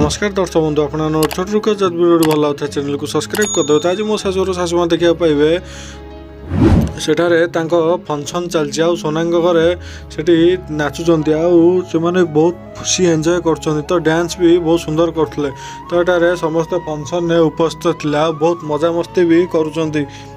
नमस्कार दर्शक बंधु आप छोट रुक जब वीडियो भल लगता है चैनल को सब्सक्राइब करदे। तो आज मो शाशुर शाशुमा देखा पाइबे सेठारे फंक्शन चलती आ सोनांग घरे सेठी नाचुंट से बहुत खुशी एंजॉय कर तो डांस भी बहुत सुंदर करते तो ये समस्त फंक्शन उपस्थित था बहुत मजा मस्ती भी करुँच।